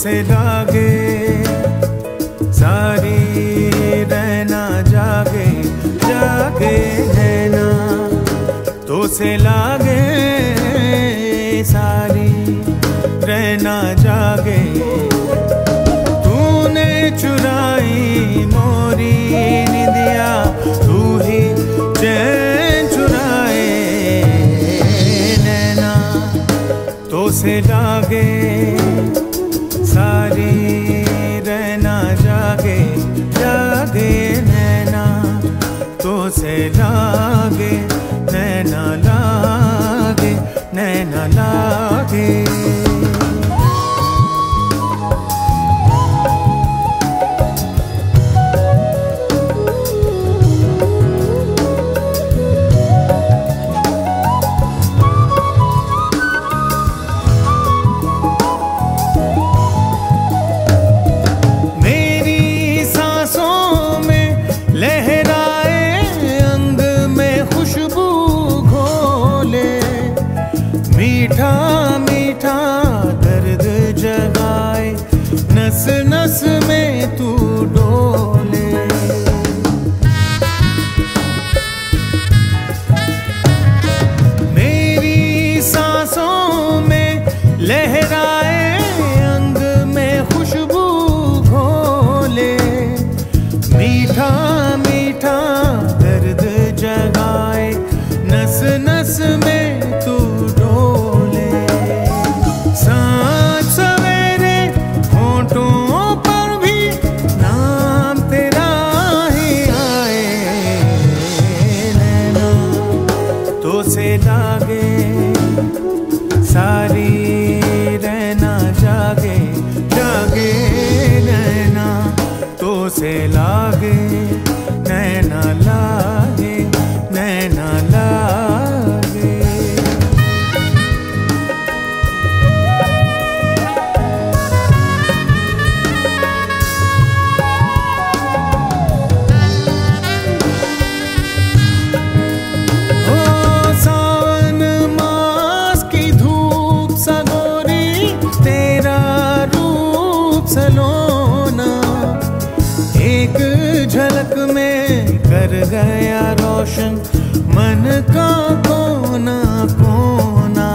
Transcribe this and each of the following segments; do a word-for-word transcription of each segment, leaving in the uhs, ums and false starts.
से लागे सारी रहना जागे जागे नैना, तो से लागे सारी रहना जागे। तूने चुराई मोरी निंदिया, तू ही चैन चुराए नैना, तो से लागे सारी रहना जागे जागे नैना, तो से लागे नैना लागे नैना लागे। मीठा मीठा दर्द जगाए, नस नस में तू डोले। मेरी सांसों में लहराए, अंग में खुशबू घोले। मीठा मीठा दर्द जगाए, नस नस में तू से लागे सारी रहना जागे जागे नैना, तो से लागे नैना लागे नैना लागे। सलोना एक झलक में कर गया रोशन मन का कोना कोना।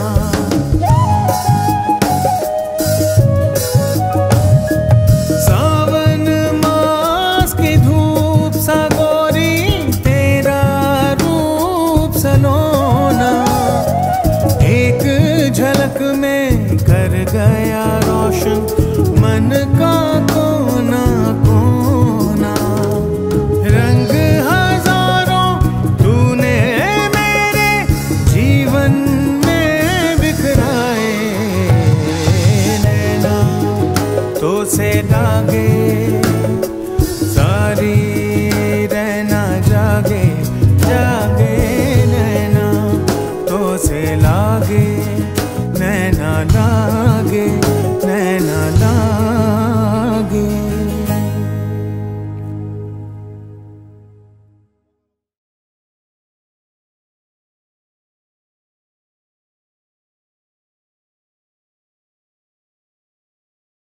सावन मास की धूप सा गोरी, तेरा रूप सलोना एक झलक में कर गया रोशन मन का कोना कोना। रंग हजारों तूने मेरे जीवन में बिखराए नैना, तो से लागे सारी रहना जागे जागे नैना, तो से लागे नैना लागे।